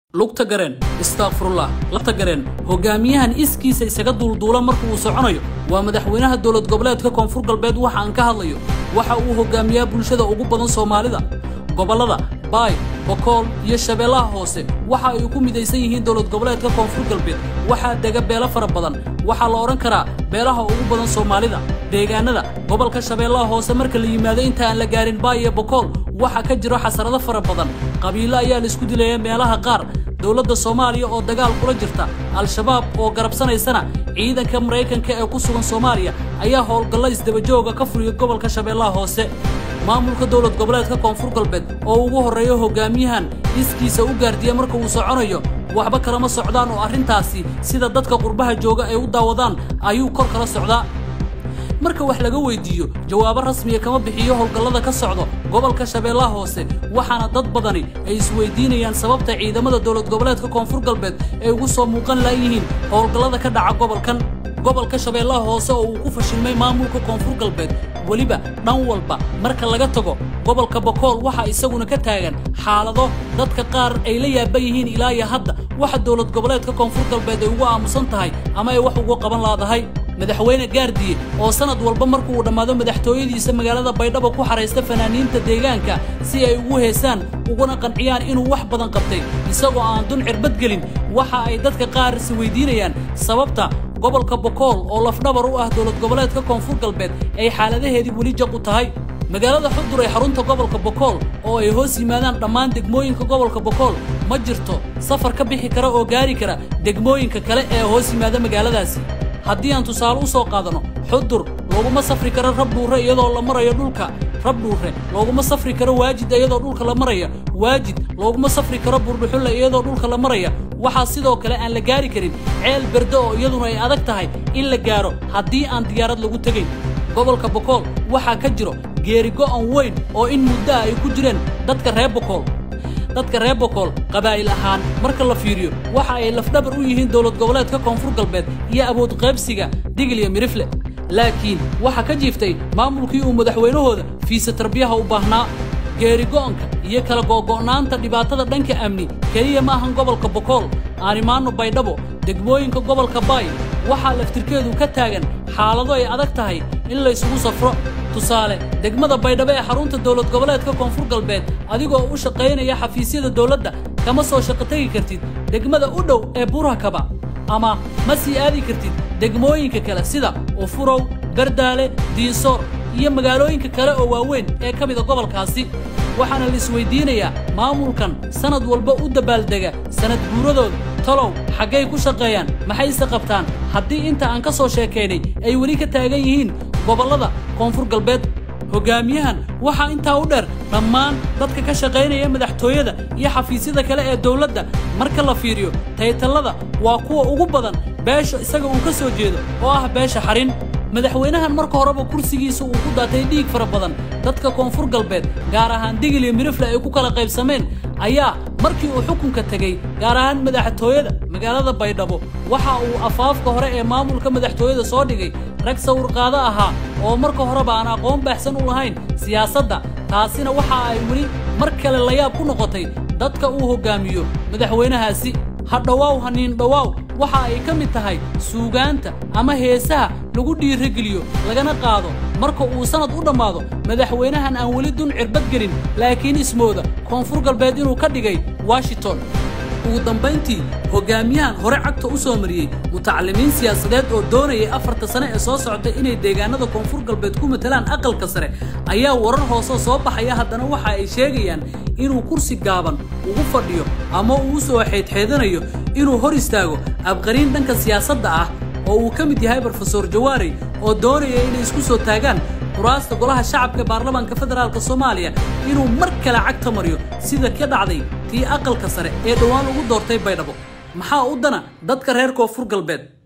lugta gareen astaghfirullah lugta gareen hogaamiyahan iskiisa isaga duulduula markuu soconayo waa madaxweynaha dawlad goboleedka koonfur galbeed waxa aan ka hadlayo waxa uu hogaamiyaa bulshada ugu badan Soomaalida gobolada Baay Bokool iyo Shabeellaha Hoose waxa ay ku midaysan yihiin dawlad goboleedka koonfur galbeed waxa daga beela fara badan waxa la oran karaa beelaha ugu badan Soomaalida deegaanada gobolka Shabeellaha Hoose marka la yimaado inta aan la gaarin Baay iyo Bokool waxa ka jiro xasarado fara badan qabiilo ayaa la isku dilayay meelaha qaar dawladda Soomaaliya oo dagaal kula jirta al-shabaab oo garabsanaysana ciidanka Mareykanka ee ku sugan Soomaaliya ayaa howlgalla isdaba jooga ka furiyay gobolka Shabeellaha Hoose maamulka dawlad goboleedka koonfur galbeed oo ugu horeeyo hogaamiyahan iskiisa u gaardiya marka uu soconayo waxba kala ma socdaan oo arintaasi sida dadka qurbaha jooga ay u daawadaan ayuu kor kala socdaa marka wax laga weydiiyo jawaab rasmi ah kama bixiyo howlgallada ka socdo gobolka Shabeellaha Hoose waxaana dad badani ay isweydiinayaan sababta ciidamada dawlad goboleedka koonfur galbeed ay ugu soo muuqan laayeen howlgallada ka dhaca gobolka Shabeellaha Hoose oo uu ku fashilmay maamulka koonfur galbeed waliba dhan walba marka laga tago gobolka Bokool waxa isaguna ka taagan xaalado dadka qaar ay la yaabayeen ilaa iyo hadda waxa dawlad goboleedka koonfur galbeed ay ugu aamusan tahay ama ay wax ugu qaban laadahay madaxweyne gaardiye oo sanad walba markuu uu dhamaado madaxtooyadiisa magaalada Baydhabo ku xareystay fanaaniinta deegaanka si ay ugu heesaan uguna qanciyaan inuu wax badan qabtay isagoo aan dun cirbad gelin waxa ay dadka qaar si weydiinayaan sababta gobolka Bokool oo lafdhabar u ah dawlad goboleedka koonfur galbeed ay xaaladaheedii wali jaq u tahay magaalada Xudur ee xarunta gobolka Bokool oo ay hoos yimaadaan dhammaan degmooyinka gobolka Bokool ma jirto safar ka bixi kara oo gaari kara degmooyinka kale ee hoos yimaada magaaladaasi haddii aan tusaale u soo qaadano Xudur looguma safri karo Rabdhuure iyadoo la marayo dhulka Rabdhuure looguma safri karo Waajid iyadoo dhulka la marayo Waajid looguma safri karo Buurdhuxulle iyadoo dhulka la marayo waxa sidoo kale aan la gaari karin ceel berdo oo iyaduna ay adag tahay in la gaaro haddii aan diyaarad lagu tagay gobolka Bokool waxa ka jiro geeri go'an weyn oo in muddo ay ku jireen dadka reer Bokool qabaa'il ahaan marka la fiiriyo waxa ay lafdhabar u yihiin dawlad goboleedka koonfur galbeed iyo awood qaybsiga Digil iyo Mirifle laakiin waxa ka jiiftay maamulkii uu madaxweynahooda fiisa tarbiyaha u baahnaa geeri go'anka iyo kala go'naanta dhibaatada dhanka amni kaliya ma ahan gobolka Bokool aarimaano Baydhabo degmooyinka gobolka Baay waxa laftirkeedu ka taagan xaalado ay adag tahay in la isugu safro tusaale degmada Baydhabo ee xarunta dawlad goboleedka koonfur galbeed adigoo u shaqeynaya xafiisyada dawladda kama soo shaqatay kartid degmada u dhow ee Burakaba ama ma sii aadi kartid degmooyinka kale sida Ufurow Gardaale Diisoor iyo magaalooyinka kale oo waaweyn ee ka mid ah gobolkaasi waxaana la isweydiinayaa maamulkan sanad walba u dabaaldega sanad guuradooda talow xagay ku shaqeeyaan maxay qabtaan haddii inta aan ka soo sheekeynay ay wali ka taagan yihiin gobolada koonfur galbeed hogaamiyahan waxa inta u dheer dhammaan dadka ka shaqeynaya madaxtooyada iyo xafiisyada kale ee dawladda marka la fiiriyo taytalada waa kuwa ugu badan beesha isaga uu ka soo jeedo oo ah beesha xarin madaxweynahan marka horeba kursigiisa uu ku daatay dhiig fara badan dadka koonfur galbeed gaar ahaan Digil iyo Mirifle ay ku kala qaybsameen ayaa markii uu xukunka tagay gaar ahaan madaxtooyada magaalada Baydhabo waxa uu afaafka hore ee maamulka madaxtooyada soo dhigay rag sawir qaado ahaa oo marka horeba aan aqoon baxsan u lahayn siyaasadda taasina waxa ay wali mar kale la yaab ku noqotay dadka uu hogaamiyo madaxweynahaasi hadhawaaw haniin dhawaaw waxa ay ka mid tahay suugaanta ama heesaha lagu dhiirigeliyo lagana qaado marka uu sanad u dhamaado madaxweynahan aan wali dun cirbad gelin laakiin ismooda koonfur galbeed inuu ka dhigay Washington ugu dambeyntii hogaamiyahan hore cagta u soo mariyay mutacallimiin siyaasadeed oo doonayay 4 sano ee soo socotay inay deegaanada koonfur galbeed ku matalaan aqalka sare ayaa warar hoose soo baxaya haddana waxa ay sheegayaan inuu kursi gaaban ugu fadhiyo ama uu soo xeedxeedanayo inuu hor istaago abqariin dhanka siyaasadda ah oo uu ka mid yahay Professor Jawaari oo doonaya inay isku soo taagaan kuraasta golaha shacabka baarlamaanka federaalka Soomaaliya inuu mar kale cagta mariyo sida ka dhacday tii aqalka sare ee dhawaan ugu doortay Baydhabo maxaa u dana dadka reer koonfur galbeed